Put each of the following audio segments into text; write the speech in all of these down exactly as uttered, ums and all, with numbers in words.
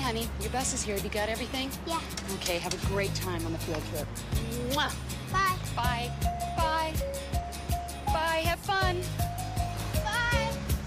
honey. Your bus is here. Have you got everything? Yeah. Okay, have a great time on the field trip. Mwah. Bye. Bye. Bye. Bye. Have fun. Bye.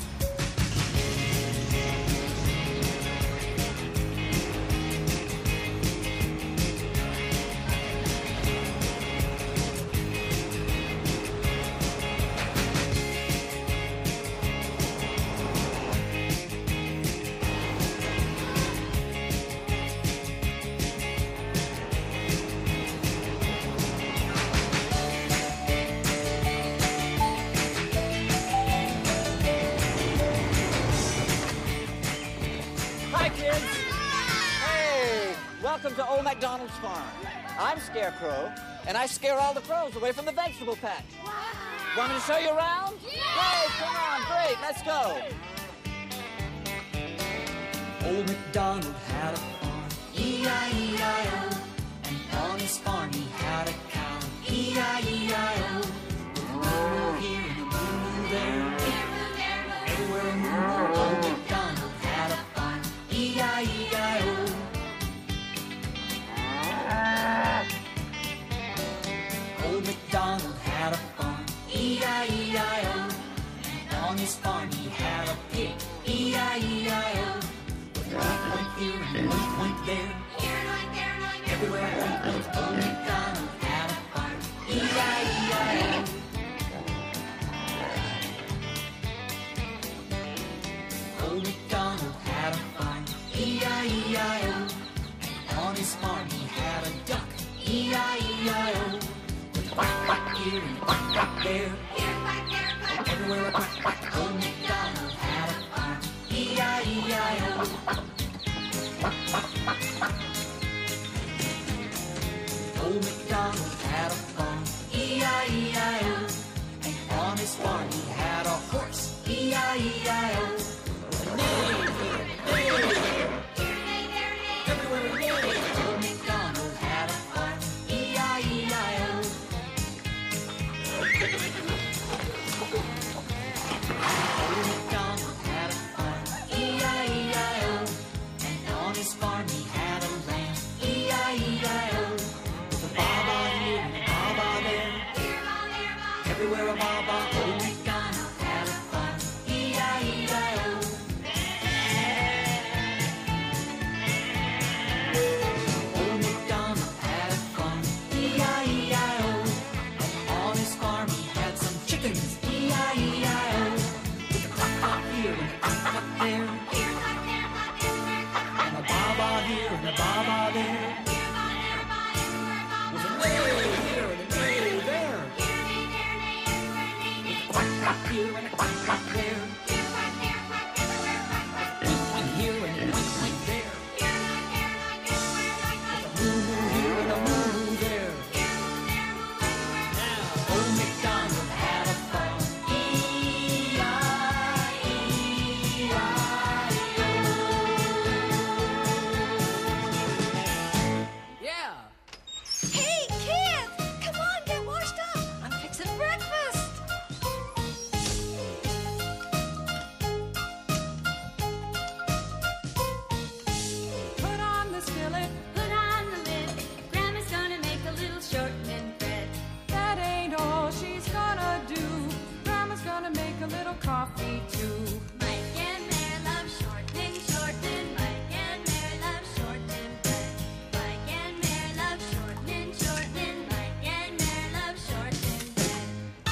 Welcome to old MacDonald's farm. I'm Scarecrow, and I scare all the crows away from the vegetable patch. Wow. Want me to show you around? Yeah! Hey, come on, great, let's go. Old MacDonald had a farm, E I E I O. And on his farm he had a cow, E I E I O. With a moo here and a moo there, everywhere a moo. Old MacDonald had a farm, E I E I O. Old MacDonald had a farm, E I E I O. And on his farm he had a pig, E I E I O. With a point here and a point there, everywhere a point. Old MacDonald had a farm, E I E I O. Old MacDonald had a farm, E I E I O. And on his farm he had a duck, E I E I O. With a quack quack here and a quack quack there, everywhere a quack quack. Old MacDonald had a farm, E I E I O. Old MacDonald had a farm, E I E I O. And on his farm he had a horse, E I E I O. Everywhere a neigh. Old MacDonald had a farm, E I E I O. Old MacDonald had a farm, E I E I O. And on his farm he had a lamb, E I E I O. With a baba here and a baba there, everywhere a baba. Old MacDonald had a farm, E I E I O. Old MacDonald had a farm, E I E I O. And on his farm he had some chickens, E I E I O. With a quack quack here and a quack quack there, and a baba here and a baba there. With a neigh here and a neigh there, with a quack quack here and a quack quack there, and here and a quack there, with a moo moo here and a moo moo there. Now, old MacDonald had a farm, E I E I O. Yeah. Hey, kids! Come on, get washed up. I'm fixing breakfast. Put on the skillet, Put on the lid. Grandma's gonna make a little shortening bread. that ain't all she's gonna do. Grandma's gonna make a little coffee too. Mike and Mary love shortening, shortening. Mike and Mary love shortening bread. Mike and Mary love shortening, shortening. Mike and Mary love shortening bread.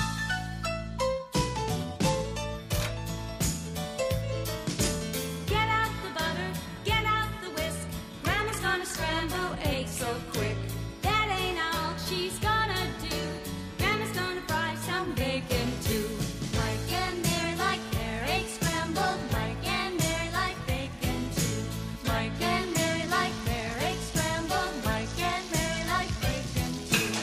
Get out the butter, get out the whisk. Grandma's gonna scramble eggs so quick. That ain't all she's gonna do. Grandma's gonna fry some bacon too. Mike and Mary like their eggs scrambled. Mike and Mary like bacon too. Mike and Mary like their eggs scrambled. Mike and Mary like bacon too.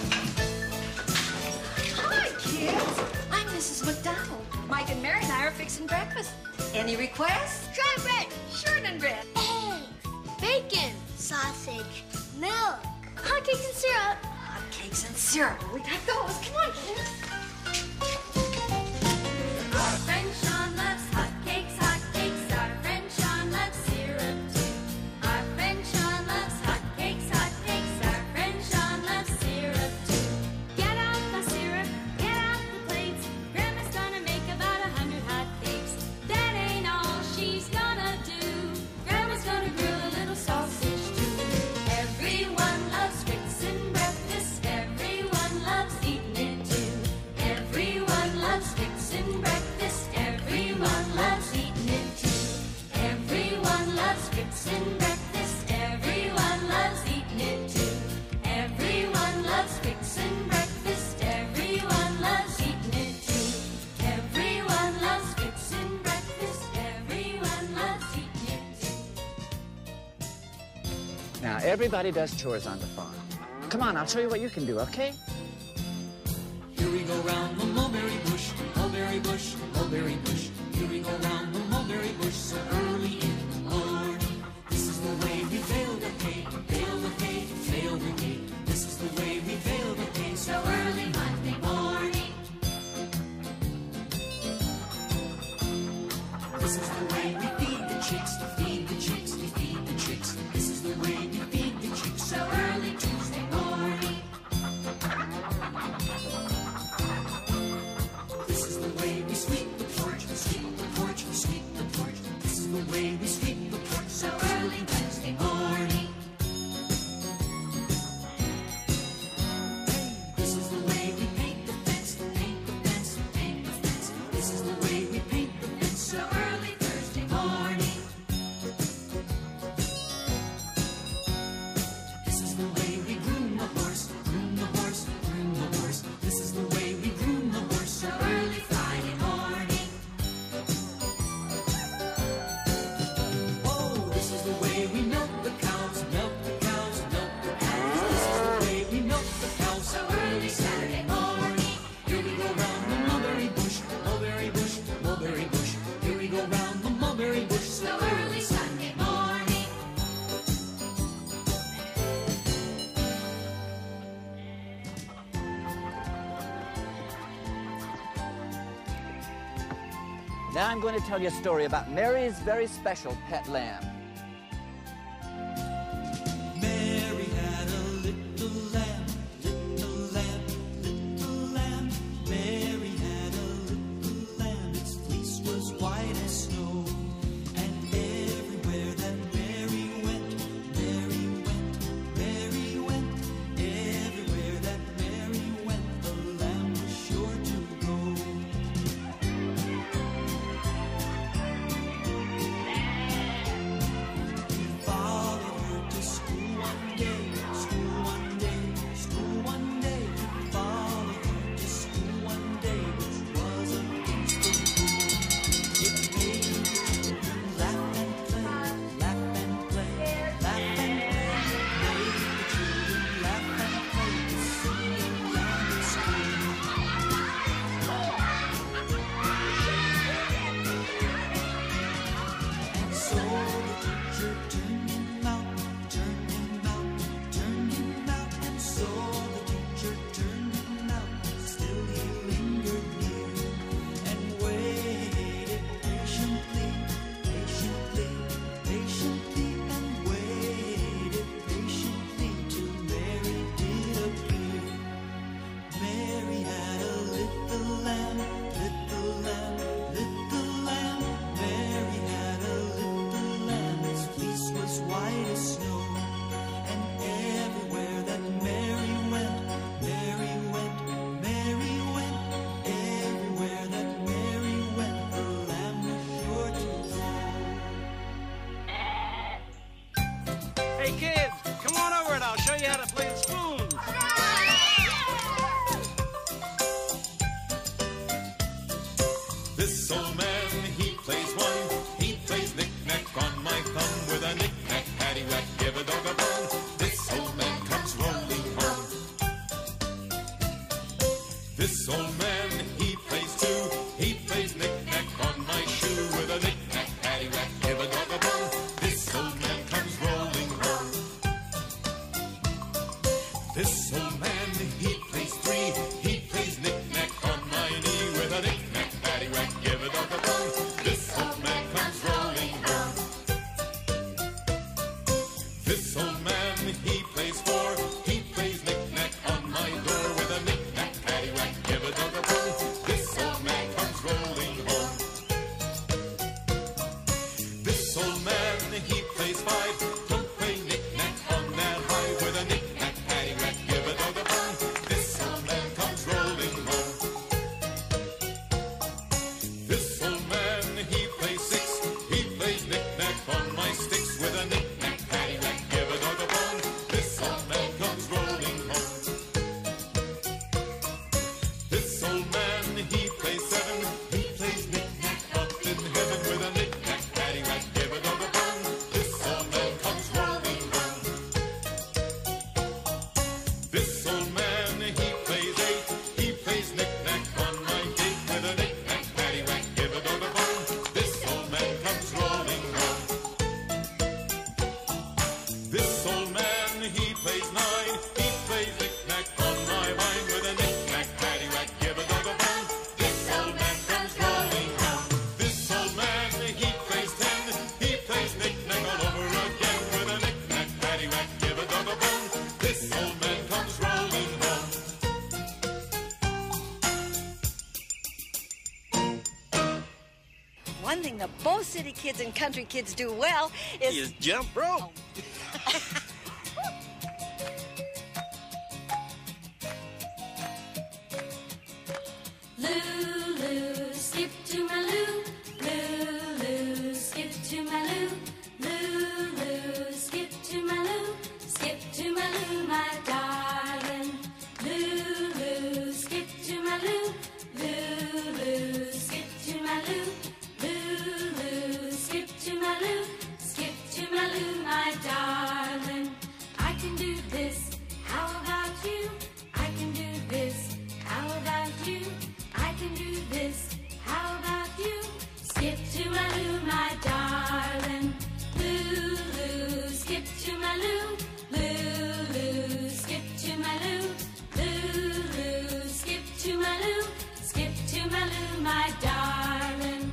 Hi, kids. I'm Missus McDonald. Mike and Mary and I are fixing breakfast. Any requests? Try bread, shortening bread, eggs, bacon, sausage, milk, hot cakes and syrup. Hot cakes and syrup. We got those. Come on, kids. Our friend Sean loves hot cakes, hot cakes. Our friend Sean loves syrup too. Our friend Now, everybody does chores on the farm. Come on, I'll show you what you can do, okay? Here we go round the mulberry bush, mulberry bush, mulberry bush. Here we go round the mulberry bush so early in the morning. This is the way we bale the hay, bale the hay, bale the hay. This is the way we bale the hay so early Monday morning. This is the way we feed the chicks, feed the chicks, we feed the chicks. This is the way we feed the chicks so early Tuesday morning. This is the way we sweep the porch, sweep the porch, sweep the porch. This is the way we sweep the porch so early Wednesday morning. This is the way we paint the fence, paint the fence, paint the fence. This is the way we paint the fence so early Thursday morning. This is the way we groom the horse, groom the horse, groom the horse. This is the way we groom the horse so early Friday morning. Oh, this is the way we milk the cows, milk the cows, milk the cows. This is the way we milk the cows so early Saturday morning. Here we go round the mulberry bush, mulberry bush, mulberry bush. Here we go round the mulberry bush so early Sunday morning. Now I'm going to tell you a story about Mary's very special pet lamb. Mary had a little lamb, little lamb, little lamb. Mary had a little lamb, its fleece was white as snow. And everywhere that Mary went, Mary went, Mary went. Everywhere that Mary went, the lamb was sure to go. Followed her to school one day, school one day, school one day. Followed her to school one day, which was against the rule. It made the children laugh and play, laugh and play, laugh and play. Made the children laugh and play, to sing and laugh and scream. And so the teacher turned him out, turned him out, turned him out. And so the teacher turned him out. Still he lingered near and waited patiently, patiently, patiently, and waited patiently till Mary did appear. Mary had a little lamb, little lamb, little lamb. Mary had a little lamb, its fleece was white as snow. And everywhere that Mary went, Mary went, Mary went. Everywhere that Mary went, the lamb was sure to go. Hey, kids, come on over and I'll show you how to play the spoons. This old man, he plays one. He plays knick-knack on my thumb with a knick-knack, paddywhack, give a dog a bone. This old man comes rolling home. This old man, he plays too. He plays knick-knack on my shoe with a knick-knack, paddywhack, give a dog a bone. This old man comes rolling home. This old man, he plays three. He plays knick-knack on my knee with a knick-knack, paddywhack, give a dog a bone. This old man comes rolling home. This old man, he plays four. He plays knick-knack on my door with a knick-knack, paddywhack, give a dog a bone. This old man comes rolling home. This old man, he plays five. Don't play knick-knack on that high with a knick-knack, paddywhack, give a dog a bone. This old man comes rolling home. This old man, he plays six. He plays knick-knack on my sticks with a knick-knack, paddywhack, give a dog most city kids and country kids do well is... Is jump rope. Lulu, skip to my Lou. Lulu, skip to my Lou. Lulu, skip to my Lou. Skip to my Lou, my darling. Lulu, skip to my Lou. Lulu, skip to my Lou. Lulu, skip to my Lou. Skip to my Lou, my darling. I can do this. How about you? I can do this. How about you? I can do this. How about you? Skip to my Lou, my darling. Lulu, skip to my Lou. Lulu, skip to my Lou. Lulu, skip to my Lou. Skip to my Lou, my darling.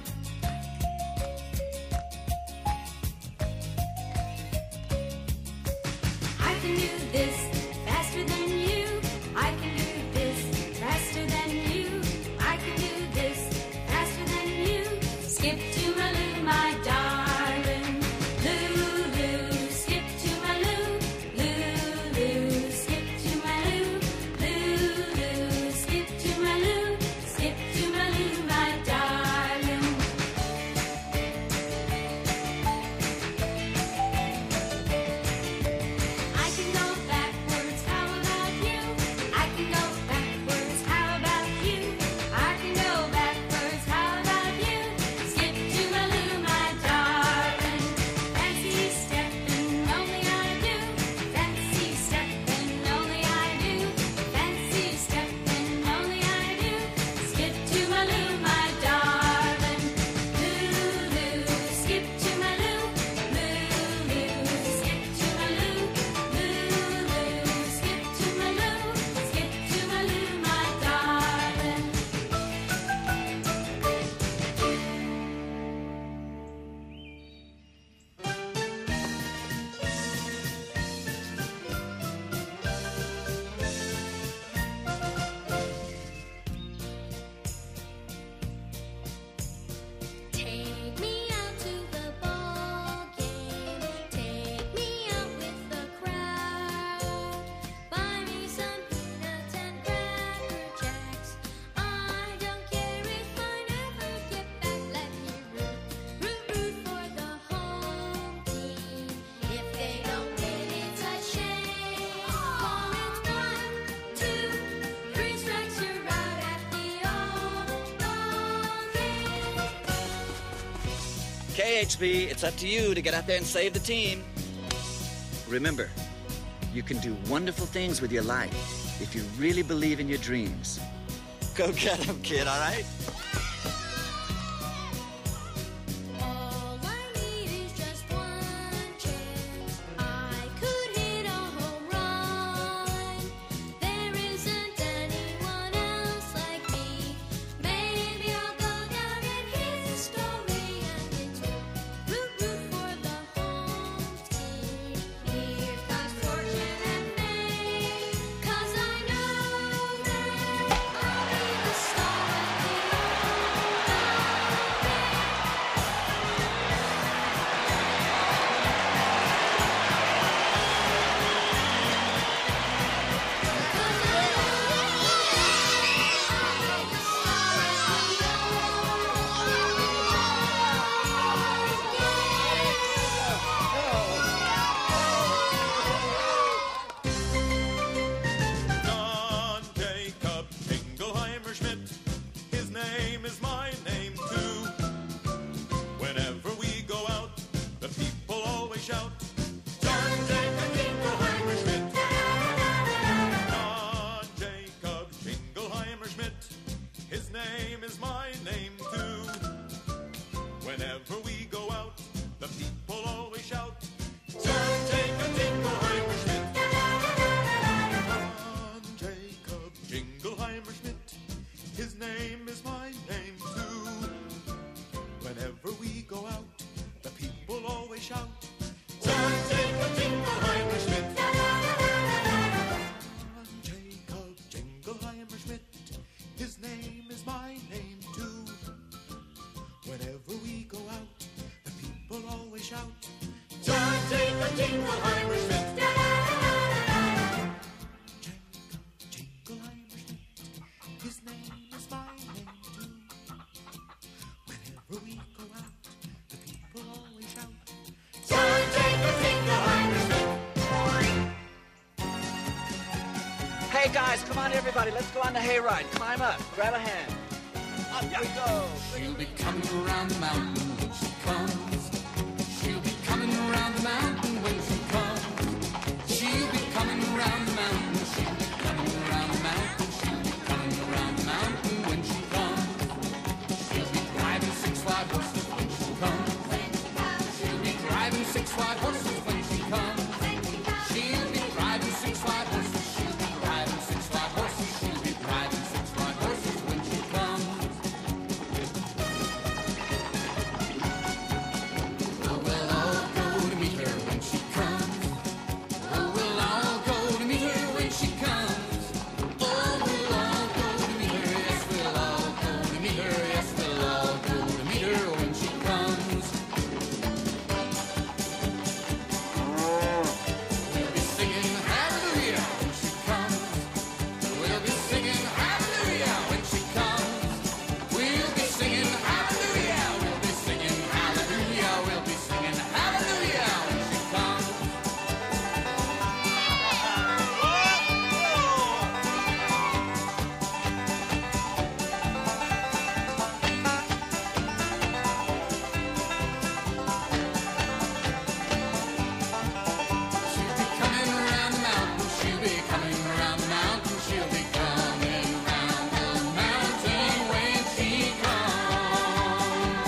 I can do this faster than you. I can do this faster than you. I can do this faster than you. Skip to my Lou, my darling. Lulu, skip to my Lou. Lulu, skip to my Lou. Lulu, skip to my Lou. Skip to my Lou, my darling. I can go backwards, how about you? I can go backwards, how about you? I can go backwards, how about you? Skip to my Lou, my darling. Fancy stepping, only I do. Fancy stepping, only I do. Fancy stepping, only I do. Skip to my Lou, my darling. Lulu, skip to my Lou. Lulu, skip to my Lou. Lulu, skip to my Lou. Skip to my Lou, my darling. Take me out to the ball game. Take me out with the crowd. Buy me some peanuts and cracker jacks. I don't care if I never get back. Let me root, root, root for the home team. If they don't win, it's a shame. For it's one, two, three strikes, you're out at the old ball game. K H B, it's up to you to get out there and save the team. Remember, you can do wonderful things with your life if you really believe in your dreams. Go get them, kid, all right? All I need is just one chance. I could hit a home run. There isn't anyone else like me. Maybe I'll go down in history, and it's root, root for the home team. Here comes fortune and fame, 'cause I know that I'll be the star at the shout. Time take a Jingleheimer Schmidt. Jingleheimer Schmidt. His name is my name too. Whenever we go out, the people always shout. Time take a Jingleheimer Schmidt. Hey guys, come on everybody, let's go on the hayride. Climb up, grab a hand. Up we go. She'll be coming around the mountain when she comes. She'll be coming around the mountain when she comes. She'll be coming around the mountain. She'll be coming around the mountain. She'll be coming around the mountain when she comes. She'll be driving six white horses when she comes. She'll be driving six white horses when she comes. She'll be driving six white horses. She'll be driving six white horses. She'll be driving six white horses when she comes. Oh, we'll all go to meet her when she comes. Oh, we'll all go to meet her when she comes. Oh, we'll all go to meet her. Yes, we'll all go to meet her. Yes, we'll all go to meet her when she comes. We'll be singing hallelujah when she comes. We'll be singing hallelujah when she comes. We'll be singing hallelujah. We'll be singing hallelujah. We'll be singing hallelujah when she comes. She'll be coming around the mountain. She'll be coming around the mountain. She'll be coming around the mountain when she comes.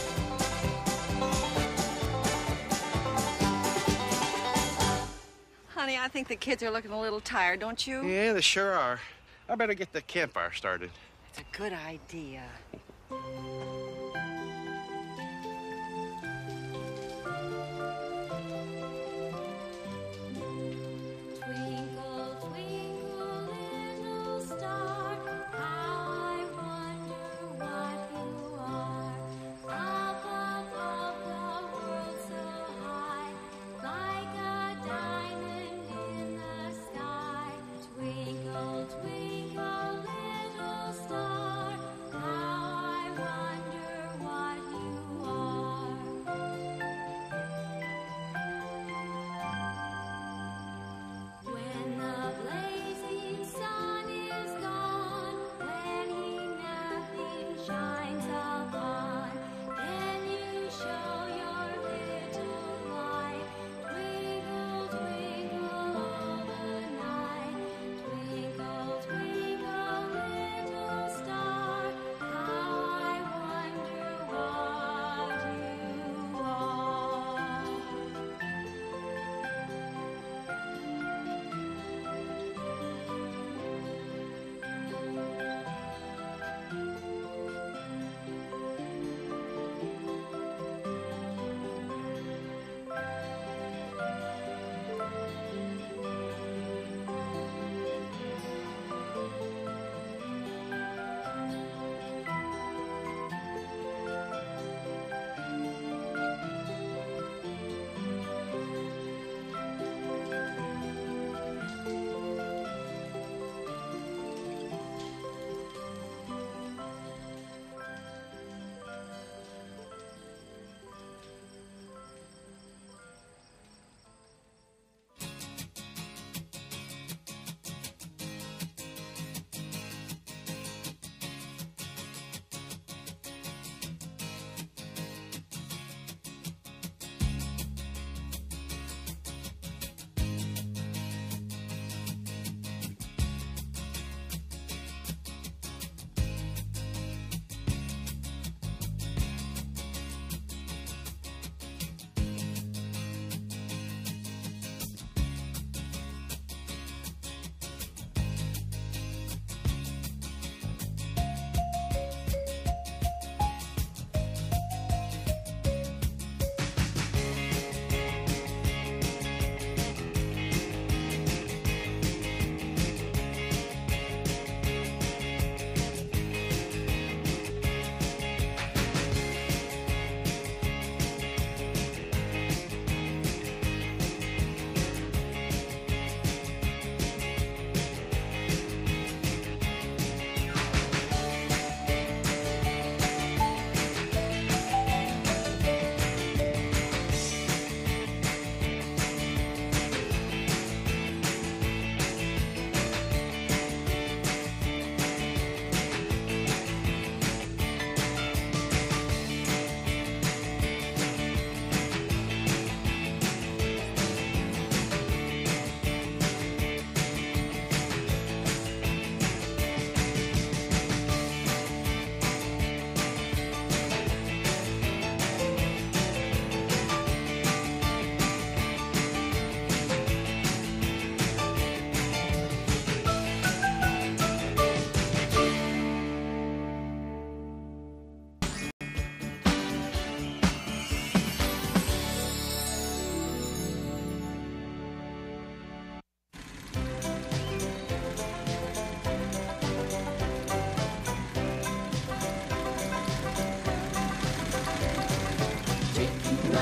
Honey, I think the kids are looking a little tired, don't you? Yeah, they sure are. I better get the campfire started. It's a good idea. Twinkle, twinkle, little star, how I wonder what you are. Up above the world so high, like a diamond in the sky. Twinkle, twinkle, little star, how I wonder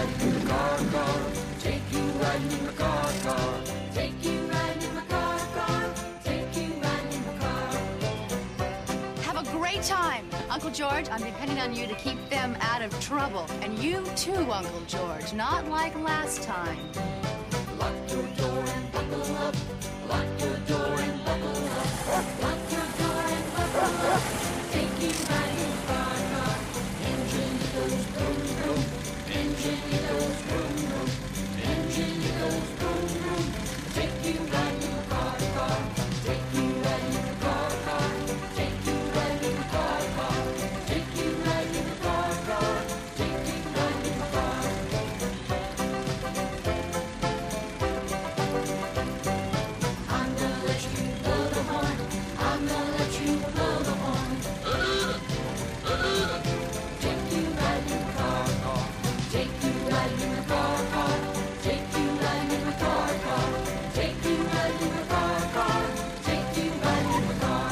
riding in the car, car. Take you riding in the car, car. Take you riding in my car, car. Take you riding in my car. Have a great time. Uncle George, I'm depending on you to keep them out of trouble. And you too, Uncle George, not like last time. Lock your door and buckle up. Lock your door and buckle up. Lock your door and buckle up. Take you riding in my car, car. Engine goes boom, boom. Engine goes boom, boom. Engine goes boom, boom. Take you riding in my car, car. Take you riding in the car, car. Take you riding in my car, car. Take you riding in the car, car. Take you riding in my car. I'm gonna let you blow the horn. I'm gonna let you blow the horn. Take you riding in my car, car. Take you riding in my car, car. Take you riding in my car, car. Take you riding in my car, car. Take you riding in my car.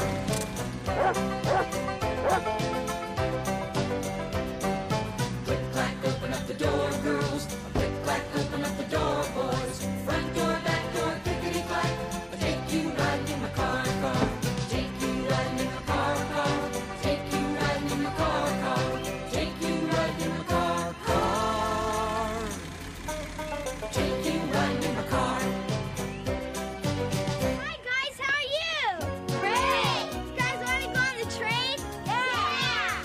Click clack, open up the door, girls. Click clack, open up the door, boys. Front door, back door, clickety clack. Take you riding in my car, car. Take you riding in my car, car. Take you riding in my car, car. Take you riding in my car, car. Take you riding in my car. Hi guys, how are you? Great! You guys want to go on the train? Yeah!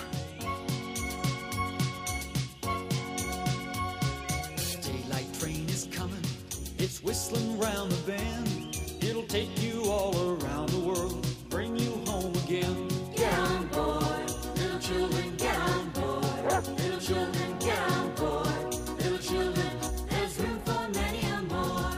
Daylight train is coming, it's whistling round the bend. It'll take you all around the world, bring you home again. Get on board, little children, get on board. Little children, get on board. Little children, there's room for many a more.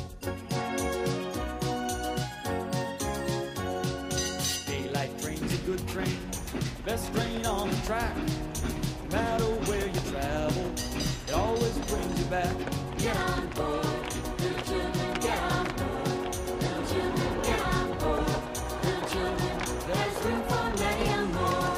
Daylight train's a good train, best train on the track. No matter where you travel, it always brings you back. Get on board, little children, get on board. Little children, get on board. Little children, there's room for many a more.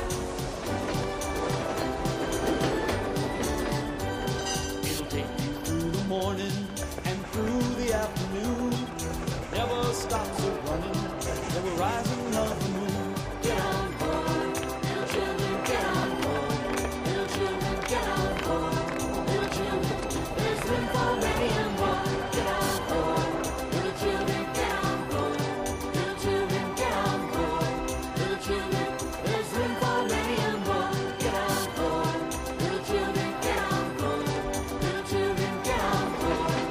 It'll take you through the morning and through the afternoon. Never stops a running, till the rising of the moon. Get on board, little children, get on board. Little children, get on board. Little children, there's room for many a more. Get on board, little children, get on board. Little children, get on board. Little children, there's room for many a more. Get on board, little children, get on board. Little children, get on board.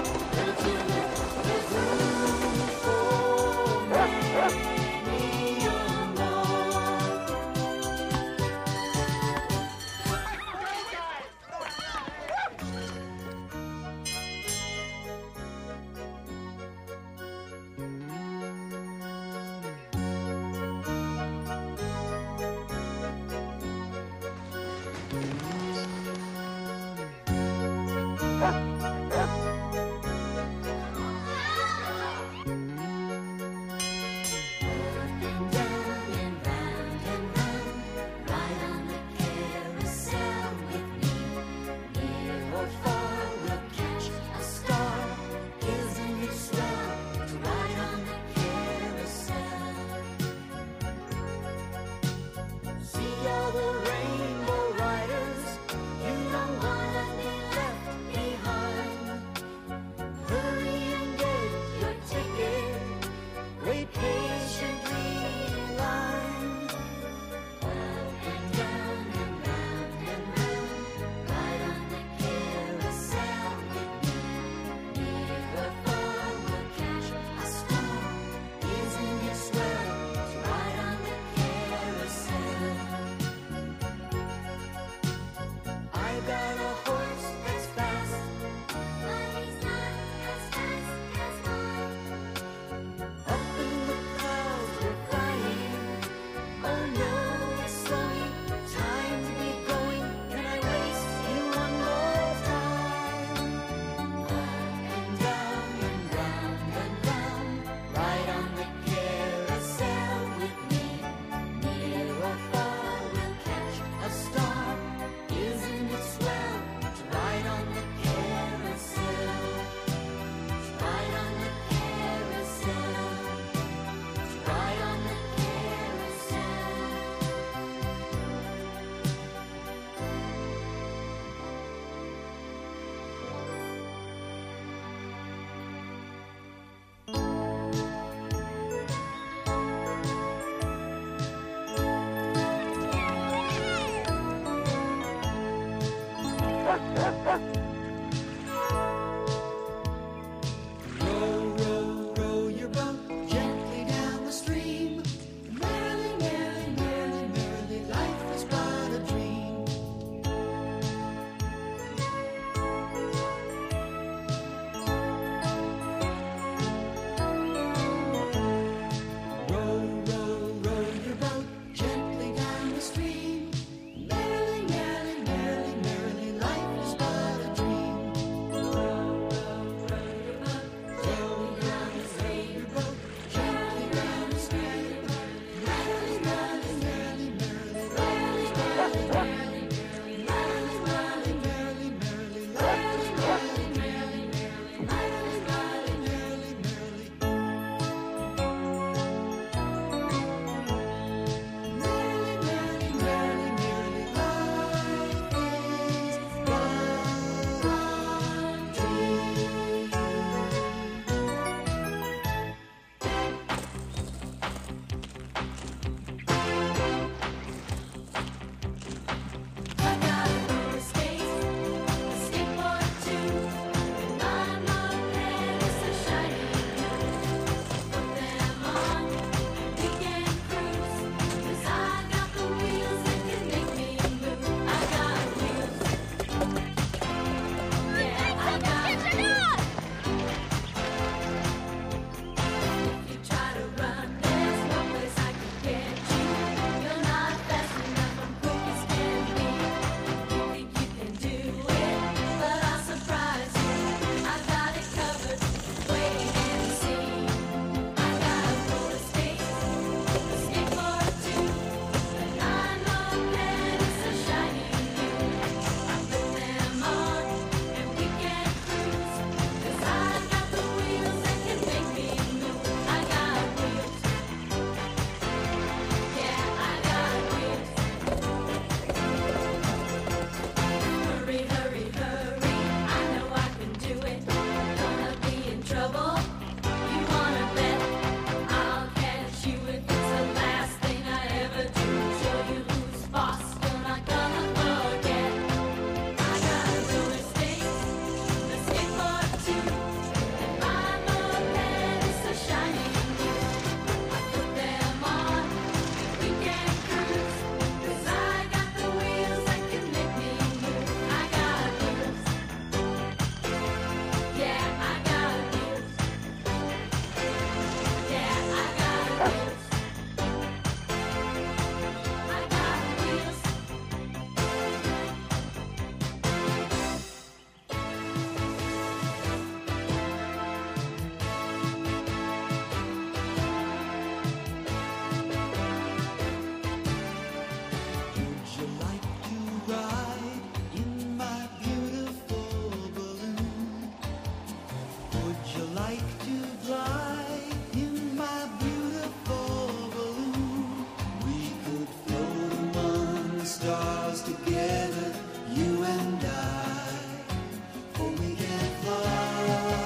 like to fly in my beautiful balloon. We could float among the stars together, you and I, for we can fly.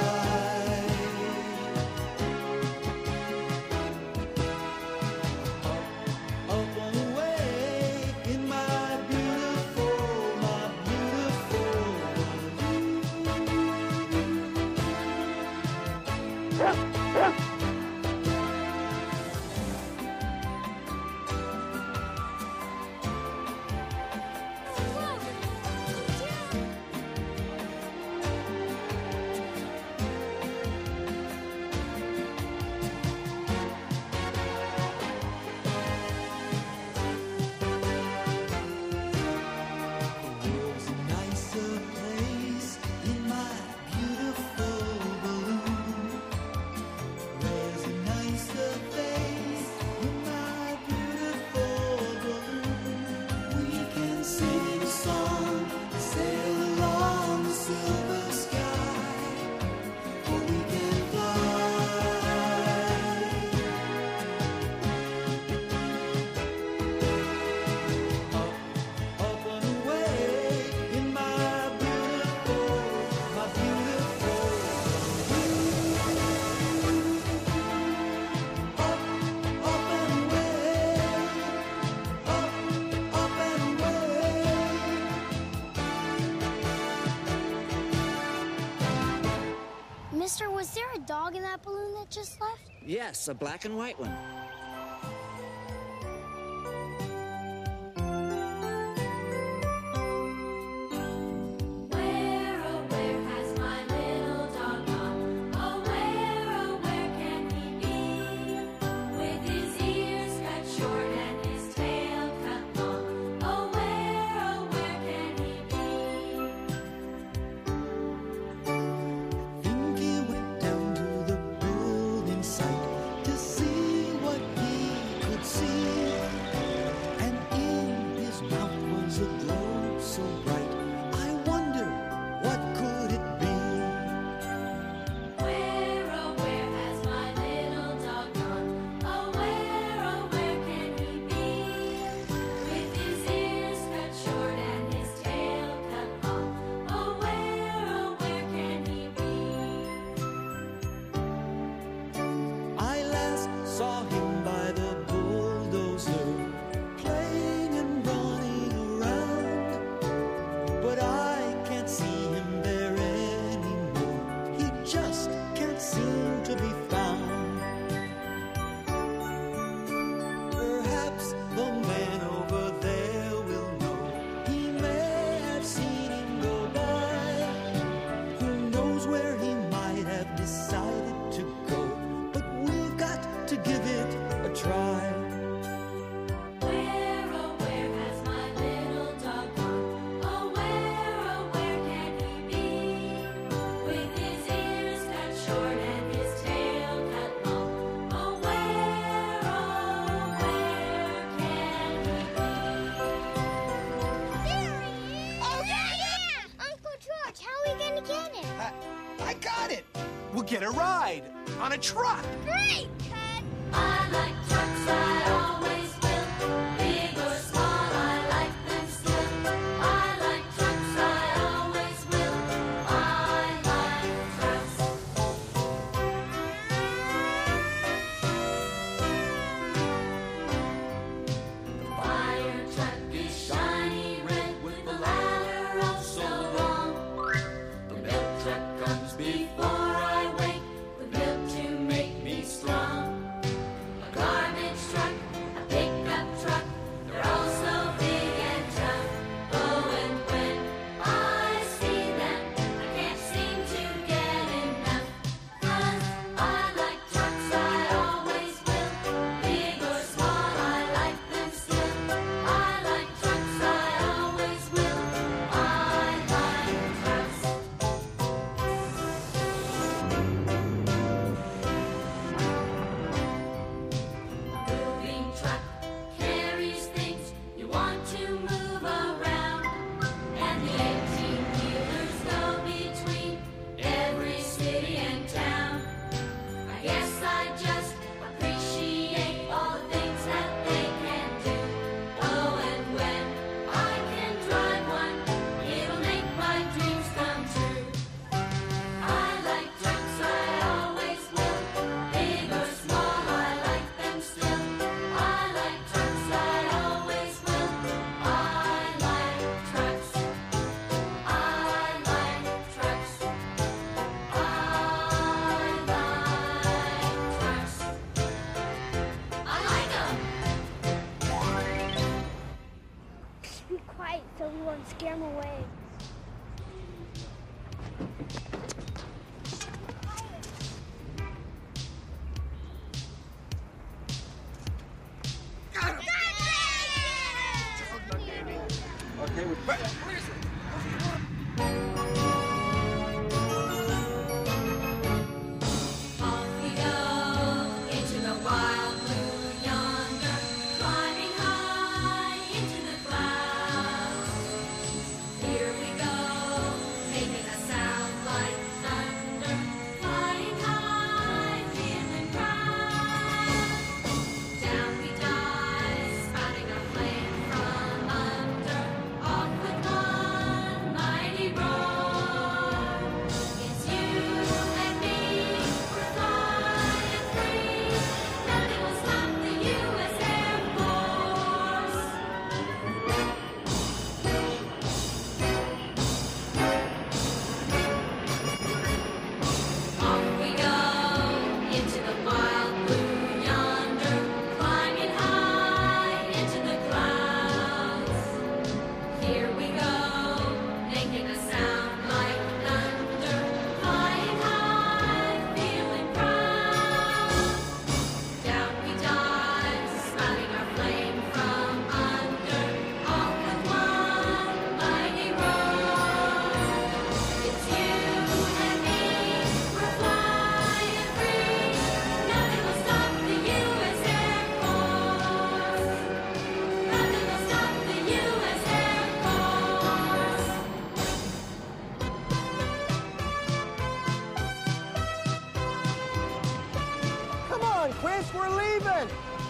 Up, up and away in my beautiful, my beautiful balloon. There's a nicer place in my beautiful balloon. There's a nicer face in my beautiful balloon. We can sing a song, sail along the silver sky, for we can fly. Up, up and away in my beautiful, my beautiful balloon. Up, up and away, up, up and away. Mister, was there a dog in that balloon that just left? Yes, a black and white one. Where, oh, where has my little dog gone? Oh, where, oh, where can he be? With his ears cut short and his tail cut long. Oh, where, oh, where can he be? Think he went down to the building site to see what he could see. And in his mouth was a globe so bright. I wonder, what could it be? Where, oh, where has my little dog gone? Oh, where, oh, where can he be? With his ears cut short and his tail cut long. Oh, where, oh, where can he be? I last saw him by the bulldozer, playing and running around. But I can't see him there anymore. He just can't seem to be found. Perhaps the man over there will know. He may have seen him go by. Who knows where he might have decided to go? But we've got to give it a try. Where, oh, where has my little dog gone? Oh, where, oh, where can he be? With his ears cut short and his tail cut long. Oh, where, oh, where can he be? There he is! Oh, yeah, yeah! Uncle George, how are we going to get him? I, I got it. We'll get a ride on a truck. Great, Ted! I like trucks, I always will. Big or small, I like them still. I like trucks, I always will. I like trucks. The fire truck is shiny red with the ladder oh so long. The milk truck comes before I wake with milk to make me strong. A garbage truck, Chris, we're leaving!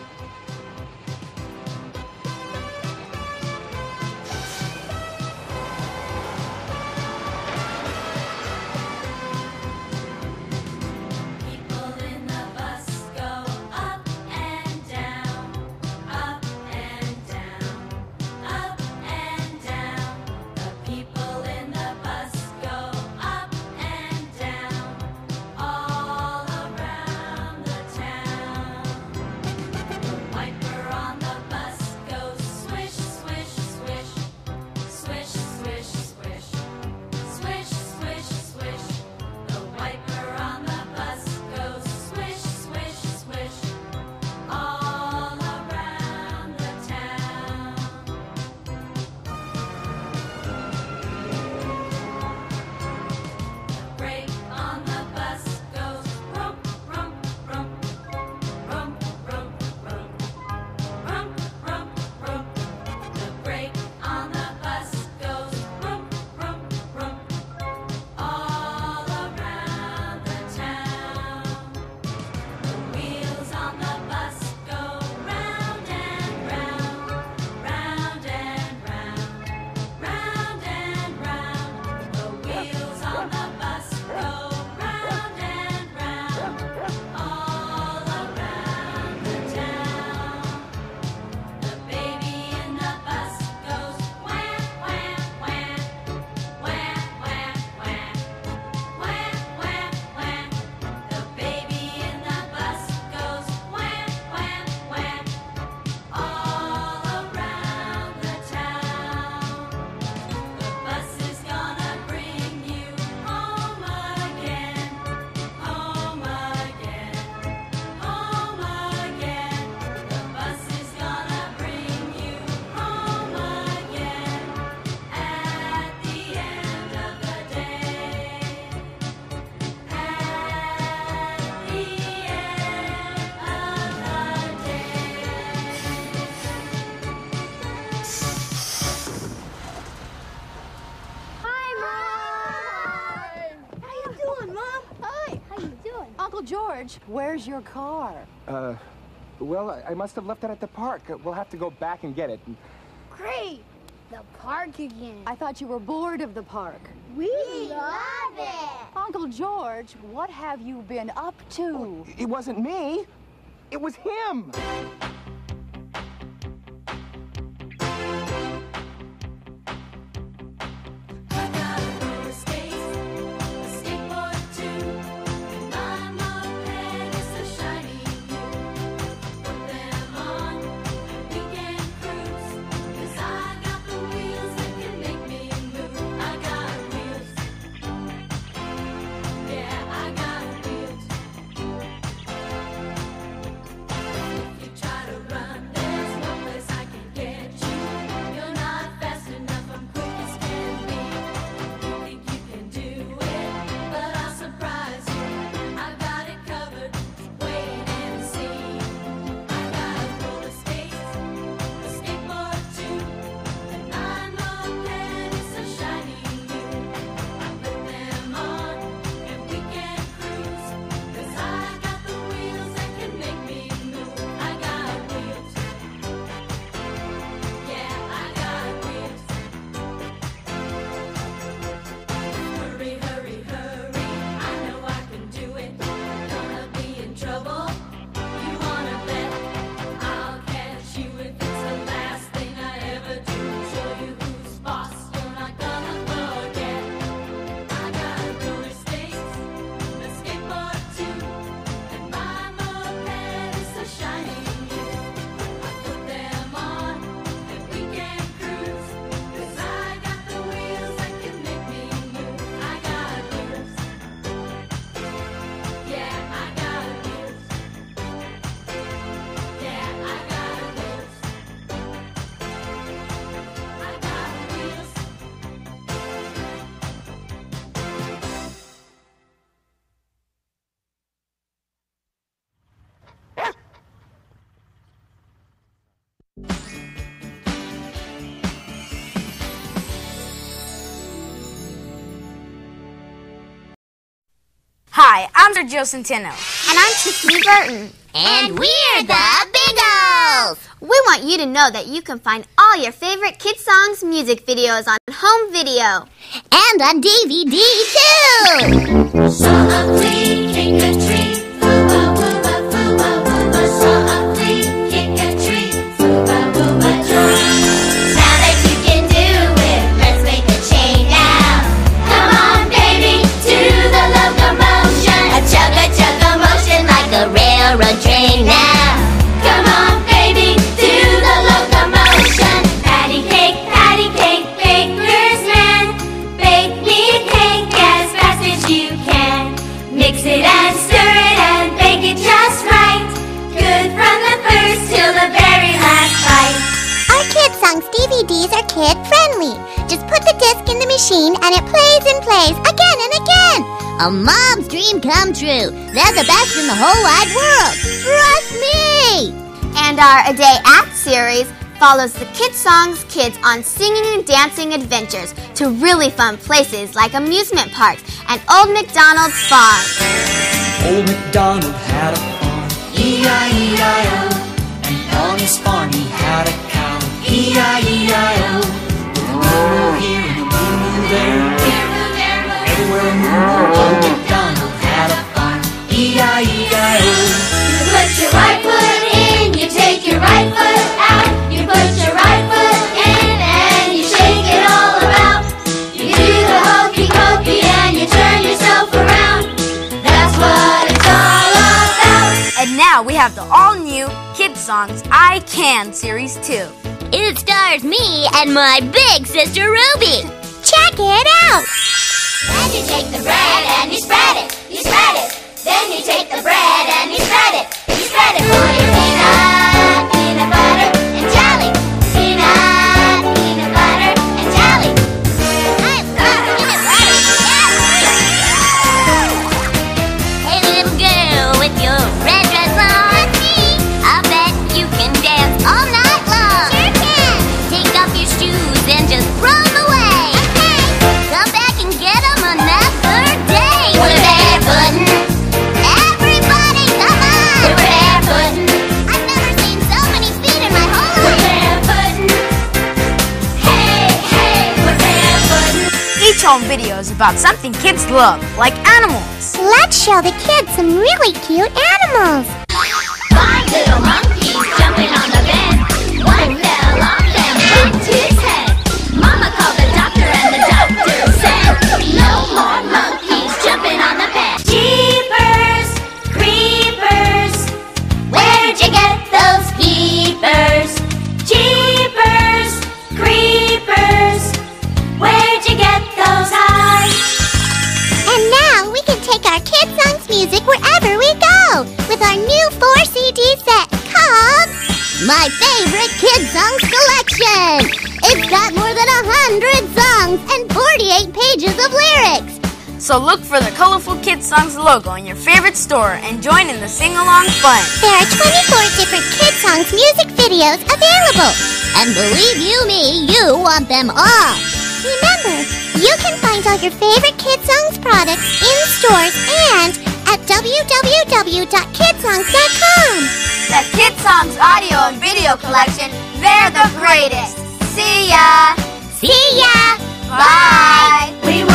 People in the bus go up and down, up and down, up and down. The people in the bus go up and down, all around the town. The wiper on the bus goes swish, swish, swish, swish, swish, swish, swish, swish, swish. The wiper on the bus goes swish, swish, swish, all around the town. The brake on the bus goes rump, rump, rump, rump, rump, rump, rump, rump, rump. The brake on the bus goes rump, rump, rump, all around the town. The wheels on the bus go round and round, round and round, round and round. The wheels on the bus go round and round, all around the town. The baby in the bus goes wham, wham, wham, wham, wham, wham, wham, wham, wham. The baby in the bus goes wham, wham, wham, all around the town. The bus is gonna bring you home again, home again, home again. The bus is gonna bring you home again at the end of the day. At the end How you doing, Mom? Hi. How you doing? Uncle George, where's your car? Uh, well, I- I must have left it at the park. Uh, We'll have to go back and get it. Great! The park again. I thought you were bored of the park. We love it! Uncle George, what have you been up to? It wasn't me. It was him. I got roller skates, a skateboard too, and my moped is so shiny new. Put them on, we can cruise, 'cause I got the wheels that can make me move. I got wheels, yeah, I got wheels. If you try to Hi, I'm Sir Joe Centeno. And I'm Tiffany Burton. And we're the Biggles! We want you to know that you can find all your favorite Kidsongs music videos on home video. And on D V D, too! Saw a flea kick a tree, foo-ba, woo-ba, foo-ba, woo-ba. Saw a flea kick a tree, foo-ba, woo-ba, joy. Now that you can do it, let's make a chain now. Come on, baby, to the locomotion. A chugga-chugga motion like a railroad train now. Come on, baby, to the locomotion. Patty cake, patty cake, baker's man. Bake me a cake as fast as you can. Mix it and stir it and bake it just right. Good from the first till the very last bite. Our Kidsongs D V Ds are kid-friendly. Just put the disc in the machine and it plays and plays again and again. A mom's dream come true. They're the best in the whole wide world. Trust me! And our A Day At series follows the Kidsongs kids on singing and dancing adventures to really fun places like amusement parks and Old MacDonald's farm. Old MacDonald had a farm, E I E I O. And on his farm he had a cow, E I E I O. With a moo-moo here and a moo-moo there. Everywhere a moo-moo, Old MacDonald had a farm, E I E I O. You put your right foot in, you take your right foot out. You put your right foot in and you shake it all about. You do the hokey pokey and you turn yourself around. That's what it's all about. And now we have the all-new Kidsongs I Can Series two. It stars me and my big sister Ruby. Check it out! Then you take the bread and you spread it, you spread it. Then you take the bread and you spread it, you spread it for your peanut, peanut butter and jelly. Peanut, peanut butter and jelly. I love peanut butter and jelly! Hey little girl with your red dress on, I bet you can dance all night long. Sure can! Take off your shoes and just roll away. Okay! Come back and get them another day. We're barefootin'. Everybody, come on! We're barefootin'. I've never seen so many feet in my whole We're life. barefootin'. Hey, hey, we're barefootin'. Each home video is about something kids love, like animals. Let's show the kids some really cute animals. Five little monkeys jumping on the bed. One fell off and bumped his head. Mama called the doctor and the doctor said, no more monkeys jumping on the bed. Jeepers, creepers, where'd you get those peepers? Jeepers, creepers, where'd you get those eyes? And now we can take our Kidsongs music wherever we go with our new four C D set called My Favorite Kidsongs Collection. It's got more than a hundred songs and forty-eight pages of lyrics. So look for the colorful Kidsongs logo in your favorite store and join in the sing-along fun. There are twenty-four different Kidsongs music videos available. And believe you me, you want them all. Remember, you can find all your favorite Kidsongs products in stores and at w w w dot kidsongs dot com. The Kidsongs audio and video collection, they're the greatest. See ya! See ya! Bye! We